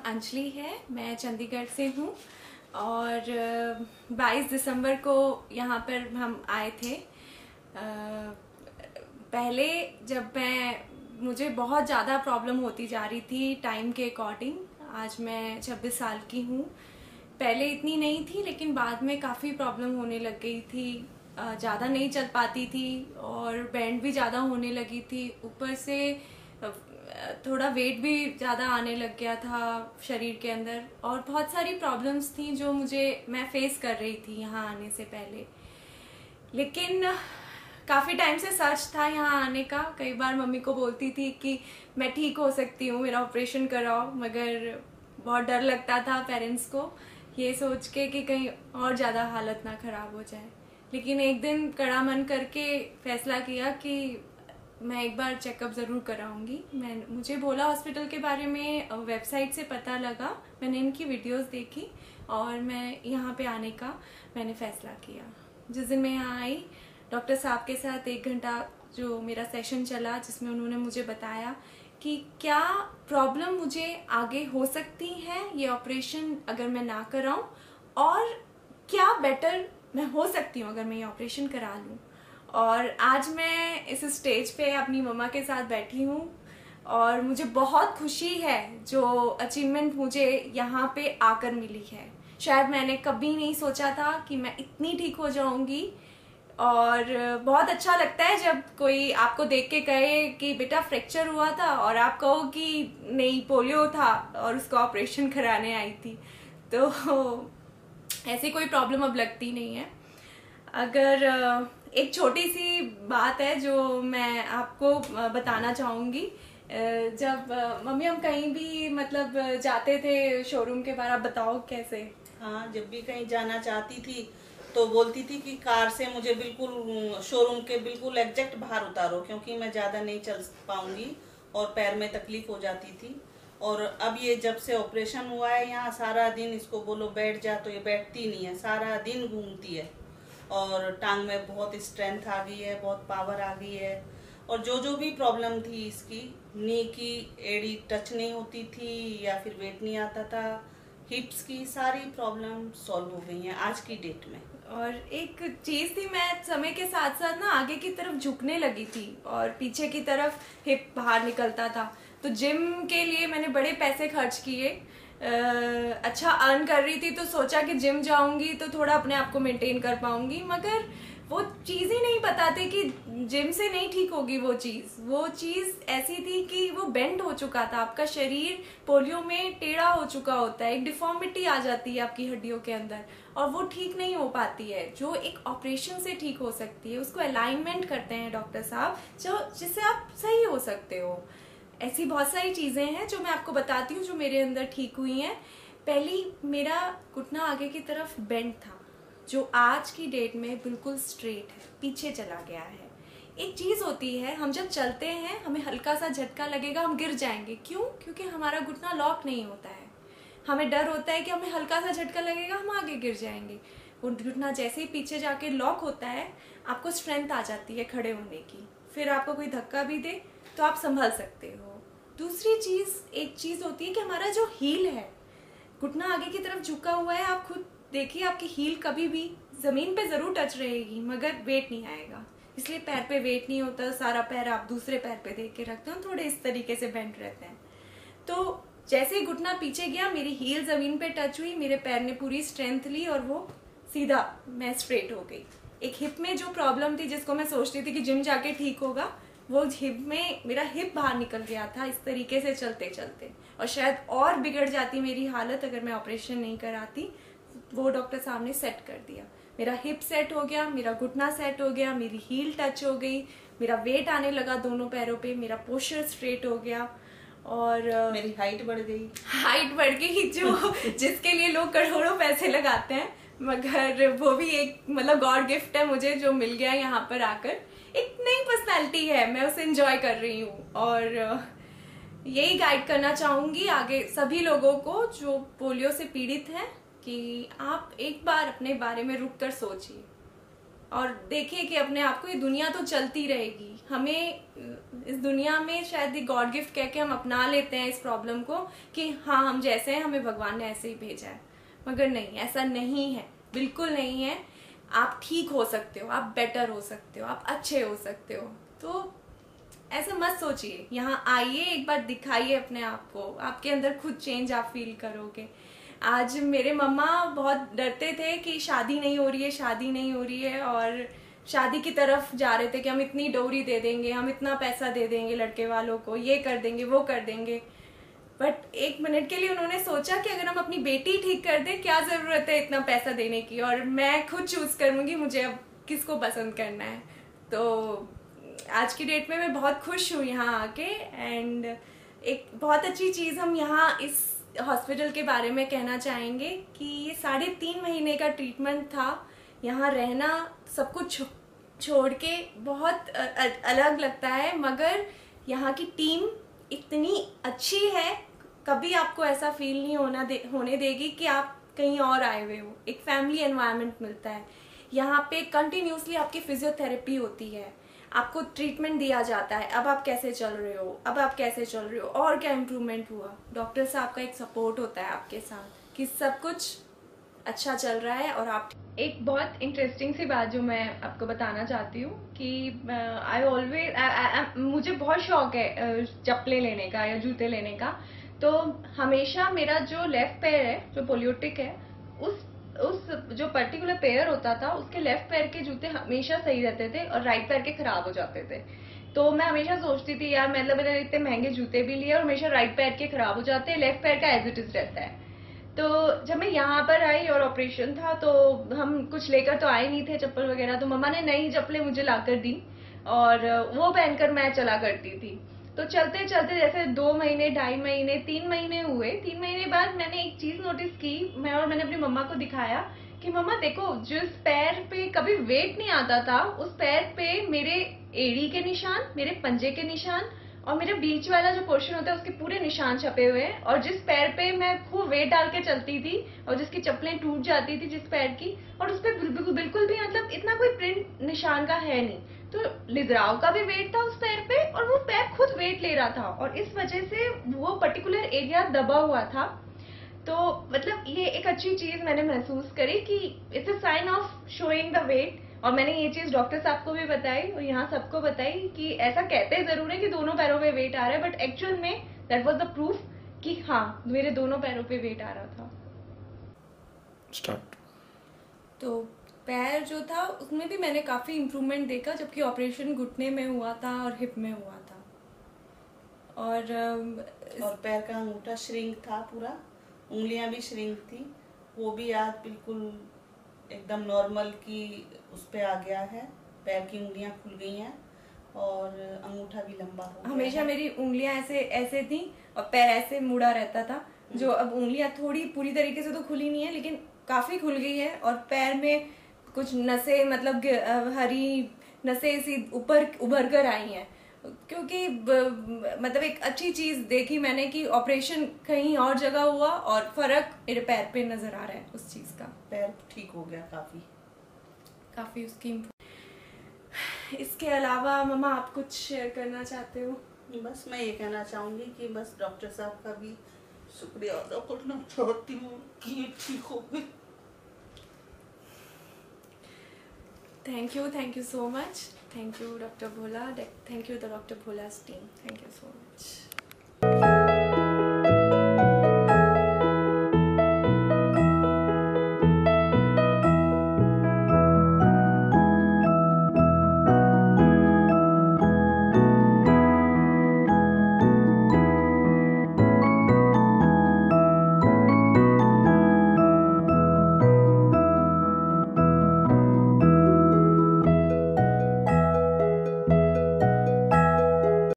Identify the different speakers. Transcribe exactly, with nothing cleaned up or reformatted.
Speaker 1: अंजलि है, मैं चंडीगढ़ से हूँ और बाईस दिसंबर को यहाँ पर हम आए थे। पहले जब मैं मुझे बहुत ज़्यादा प्रॉब्लम होती जा रही थी टाइम के अकॉर्डिंग। आज मैं छब्बीस साल की हूँ। पहले इतनी नहीं थी, लेकिन बाद में काफ़ी प्रॉब्लम होने लग गई थी। ज़्यादा नहीं चल पाती थी और बैंड भी ज़्यादा होने लगी थी। ऊपर से थोड़ा वेट भी ज़्यादा आने लग गया था शरीर के अंदर, और बहुत सारी प्रॉब्लम्स थी जो मुझे मैं फेस कर रही थी यहाँ आने से पहले। लेकिन काफ़ी टाइम से सर्च था यहाँ आने का। कई बार मम्मी को बोलती थी कि मैं ठीक हो सकती हूँ, मेरा ऑपरेशन कराओ, मगर बहुत डर लगता था पेरेंट्स को ये सोच के कि कहीं और ज़्यादा हालत ना ख़राब हो जाए। लेकिन एक दिन कड़ा मन करके फैसला किया कि मैं एक बार चेकअप ज़रूर कराऊंगी। मैं मुझे भोला हॉस्पिटल के बारे में वेबसाइट से पता लगा, मैंने इनकी वीडियोस देखी और मैं यहाँ पे आने का मैंने फ़ैसला किया। जिस दिन मैं यहाँ आई, डॉक्टर साहब के साथ एक घंटा जो मेरा सेशन चला, जिसमें उन्होंने मुझे बताया कि क्या प्रॉब्लम मुझे आगे हो सकती है ये ऑपरेशन अगर मैं ना कराऊं, और क्या बेटर मैं हो सकती हूँ अगर मैं ये ऑपरेशन करा लूँ। और आज मैं इस स्टेज पे अपनी मम्मा के साथ बैठी हूँ और मुझे बहुत खुशी है जो अचीवमेंट मुझे यहाँ पे आकर मिली है। शायद मैंने कभी नहीं सोचा था कि मैं इतनी ठीक हो जाऊँगी, और बहुत अच्छा लगता है जब कोई आपको देख के कहे कि बेटा फ्रैक्चर हुआ था और आप कहो कि नहीं पोलियो था और उसका ऑपरेशन कराने आई थी। तो ऐसी कोई प्रॉब्लम अब लगती नहीं है। अगर एक छोटी सी बात है जो मैं आपको बताना चाहूँगी। जब मम्मी हम कहीं भी मतलब जाते थे शोरूम के बाहर, आप बताओ कैसे?
Speaker 2: हाँ, जब भी कहीं जाना चाहती थी तो बोलती थी कि कार से मुझे बिल्कुल शोरूम के बिल्कुल एग्जैक्ट बाहर उतारो, क्योंकि मैं ज़्यादा नहीं चल पाऊंगी और पैर में तकलीफ हो जाती थी। और अब ये जब से ऑपरेशन हुआ है, यहाँ सारा दिन इसको बोलो बैठ जा तो ये बैठती नहीं है, सारा दिन घूमती है। और टांग में बहुत स्ट्रेंथ आ गई है, बहुत पावर आ गई है। और जो जो भी प्रॉब्लम थी इसकी, नी की एड़ी टच नहीं होती थी या फिर वेट नहीं आता था, हिप्स की सारी प्रॉब्लम सॉल्व हो गई हैं आज की डेट में।
Speaker 1: और एक चीज़ थी, मैं समय के साथ साथ ना आगे की तरफ झुकने लगी थी और पीछे की तरफ हिप बाहर निकलता था। तो जिम के लिए मैंने बड़े पैसे खर्च किए। अच्छा अर्न कर रही थी तो सोचा कि जिम जाऊंगी तो थोड़ा अपने आप को मेंटेन कर पाऊंगी, मगर वो चीज़ ही नहीं पता थी कि जिम से नहीं ठीक होगी वो चीज़। वो चीज़ ऐसी थी कि वो बेंड हो चुका था, आपका शरीर पोलियो में टेढ़ा हो चुका होता है, एक डिफॉर्मिटी आ जाती है आपकी हड्डियों के अंदर और वो ठीक नहीं हो पाती है, जो एक ऑपरेशन से ठीक हो सकती है। उसको अलाइनमेंट करते हैं डॉक्टर साहब, जो जिससे आप सही हो सकते हो। ऐसी बहुत सारी चीज़ें हैं जो मैं आपको बताती हूँ जो मेरे अंदर ठीक हुई हैं। पहली, मेरा घुटना आगे की तरफ बेंड था, जो आज की डेट में बिल्कुल स्ट्रेट है, पीछे चला गया है। एक चीज़ होती है, हम जब चलते हैं हमें हल्का सा झटका लगेगा, हम गिर जाएंगे। क्यों? क्योंकि हमारा घुटना लॉक नहीं होता है। हमें डर होता है कि हमें हल्का सा झटका लगेगा, हम आगे गिर जाएंगे। वो घुटना जैसे ही पीछे जाके लॉक होता है, आपको स्ट्रेंथ आ जाती है खड़े होने की। फिर आपको कोई धक्का भी दे तो आप संभल सकते हो। दूसरी चीज़, एक चीज़ होती है कि हमारा जो हील है, घुटना आगे की तरफ झुका हुआ है, आप खुद देखिए आपकी हील कभी भी ज़मीन पे ज़रूर टच रहेगी मगर वेट नहीं आएगा। इसलिए पैर पे वेट नहीं होता, सारा पैर आप दूसरे पैर पे दे के रखते हो, थोड़े इस तरीके से बेंड रहते हैं। तो जैसे ही घुटना पीछे गया, मेरी हील ज़मीन पे टच हुई, मेरे पैर ने पूरी स्ट्रेंथ ली और वो सीधा मैं स्ट्रेट हो गई। एक हिप में जो प्रॉब्लम थी, जिसको मैं सोचती थी कि जिम जाके ठीक होगा, वो हिप में मेरा हिप बाहर निकल गया था इस तरीके से चलते चलते, और शायद और बिगड़ जाती मेरी हालत अगर मैं ऑपरेशन नहीं कराती। वो डॉक्टर साहब ने सेट कर दिया, मेरा हिप सेट हो गया, मेरा घुटना सेट हो गया, मेरी हील टच हो गई, मेरा वेट आने लगा दोनों पैरों पे, मेरा पोस्चर स्ट्रेट हो गया और
Speaker 2: मेरी हाइट बढ़ गई।
Speaker 1: हाइट बढ़ गई, जो जिसके लिए लोग करोड़ों पैसे लगाते हैं, मगर वो भी एक मतलब गॉड गिफ्ट है मुझे जो मिल गया यहाँ पर आकर। एक नई पर्सनैलिटी है, मैं उसे एंजॉय कर रही हूँ और यही गाइड करना चाहूंगी आगे सभी लोगों को जो पोलियो से पीड़ित हैं कि आप एक बार अपने बारे में रुक कर सोचिए। और देखिए कि अपने आप को, ये दुनिया तो चलती रहेगी, हमें इस दुनिया में शायद ये गॉड गिफ्ट कह के हम अपना लेते हैं इस प्रॉब्लम को कि हाँ हम जैसे हैं हमें भगवान ने ऐसे ही भेजा है, मगर नहीं, ऐसा नहीं है, बिल्कुल नहीं है। आप ठीक हो सकते हो, आप बेटर हो सकते हो, आप अच्छे हो सकते हो। तो ऐसा मत सोचिए, यहाँ आइए, एक बार दिखाइए अपने आप को, आपके अंदर खुद चेंज आप फील करोगे। आज मेरे मम्मा बहुत डरते थे कि शादी नहीं हो रही है, शादी नहीं हो रही है, और शादी की तरफ जा रहे थे कि हम इतनी डोरी दे देंगे, हम इतना पैसा दे देंगे लड़के वालों को, ये कर देंगे, वो कर देंगे। बट एक मिनट के लिए उन्होंने सोचा कि अगर हम अपनी बेटी ठीक कर दें, क्या जरूरत है इतना पैसा देने की, और मैं खुद चूज करूंगी मुझे अब किसको पसंद करना है। तो आज की डेट में मैं बहुत खुश हूँ यहाँ आके। एंड एक बहुत अच्छी चीज़ हम यहाँ इस हॉस्पिटल के बारे में कहना चाहेंगे कि ये साढ़े तीन महीने का ट्रीटमेंट था। यहाँ रहना सब कुछ छोड़ के बहुत अलग लगता है, मगर यहाँ की टीम इतनी अच्छी है, कभी आपको ऐसा फील नहीं होना दे, होने देगी कि आप कहीं और आए हुए हो। एक फैमिली एनवायरनमेंट मिलता है यहाँ पे, कंटिन्यूसली आपकी फिजियोथेरेपी होती है, आपको ट्रीटमेंट दिया जाता है, अब आप कैसे चल रहे हो, अब आप कैसे चल रहे हो, और क्या इम्प्रूवमेंट हुआ। डॉक्टर साहब का एक सपोर्ट होता है आपके साथ कि सब कुछ अच्छा चल रहा है। और आप, एक बहुत इंटरेस्टिंग सी बात जो मैं आपको बताना चाहती हूँ कि आई ऑलवेज, मुझे बहुत शौक है चप्पलें लेने का या जूते लेने का। तो हमेशा मेरा जो लेफ्ट पैर है, जो पोलियोटिक है, उस उस जो पर्टिकुलर पेयर होता था, उसके लेफ्ट पैर के जूते हमेशा सही रहते थे और राइट पैर के खराब हो जाते थे। तो मैं हमेशा सोचती थी यार, मतलब मैंने इतने महंगे जूते भी लिए और हमेशा राइट पैर के खराब हो जाते हैं, लेफ्ट पैर का एज इट इज रहता है। तो जब मैं यहाँ पर आई और ऑपरेशन था, तो हम कुछ लेकर तो आए नहीं थे चप्पल वगैरह, तो मम्मा ने नई चप्पलें मुझे लाकर दी और वो पहनकर मैं चला करती थी। तो चलते चलते जैसे दो महीने, ढाई महीने, तीन महीने हुए, तीन महीने बाद मैंने एक चीज नोटिस की, मैं और मैंने अपनी मम्मा को दिखाया कि मम्मा देखो, जिस पैर पे कभी वेट नहीं आता था, उस पैर पे मेरे एड़ी के निशान, मेरे पंजे के निशान और मेरे बीच वाला जो पोर्शन होता है उसके पूरे निशान छपे हुए हैं। और जिस पैर पे मैं खूब वेट डाल के चलती थी और जिसकी चप्पलें टूट जाती थी जिस पैर की, और उस पर बिल्कुल बिल्कुल भी मतलब इतना कोई प्रिंट निशान का है नहीं। तो लिजराव का भी वेट था उस पैर पे और वो पैर खुद वेट ले रहा था, और इस वजह से वो पर्टिकुलर एरिया दबा हुआ था। तो मतलब ये एक अच्छी चीज मैंने महसूस करी कि it's a sign of showing the weight. और मैंने ये चीज डॉक्टर साहब को भी बताई और यहाँ सबको बताई कि ऐसा कहते जरूर है कि दोनों पैरों पे वेट आ रहा है, बट एक्चुअल में दैट वाज द प्रूफ कि हाँ, मेरे दोनों पैरों पे वेट आ रहा था।
Speaker 3: स्टार्ट।
Speaker 1: तो पैर जो था उसमें भी मैंने काफी इम्प्रूवमेंट देखा, जबकि ऑपरेशन घुटने में हुआ था और हिप में हुआ था। और
Speaker 2: और पैर का अंगूठा श्रिंक था पूरा, उंगलियां भी श्रिंक थी, वो भी आज बिल्कुल एकदम नॉर्मल की उस पे आ गया है। पैर की उंगलियां खुल गई हैं और अंगूठा भी लंबा हो गया।
Speaker 1: हमेशा मेरी उंगलियां ऐसे ऐसे थी और पैर ऐसे मुड़ा रहता था, जो अब उंगलियां थोड़ी पूरी तरीके से तो खुली नहीं है लेकिन काफी खुल गई है। और पैर में कुछ नसें, मतलब हरी नसें इसी ऊपर उभर कर आई हैं, क्योंकि मतलब एक अच्छी चीज देखी मैंने कि ऑपरेशन कहीं और जगह हुआ और फर्क मेरे पैर पे नजर आ रहा है उस चीज का।
Speaker 2: पैर ठीक हो गया काफी
Speaker 1: काफी उसकी। इसके अलावा मम्मा आप कुछ शेयर करना चाहते हो?
Speaker 2: बस मैं ये कहना चाहूंगी कि बस डॉक्टर साहब का भी शुक्रिया अदा करना चाहती हूँ कि ये ठीक हो गए।
Speaker 1: Thank you, thank you so much. Thank you, Doctor Bhola. Thank you, the Doctor Bhola's team. Thank you so much.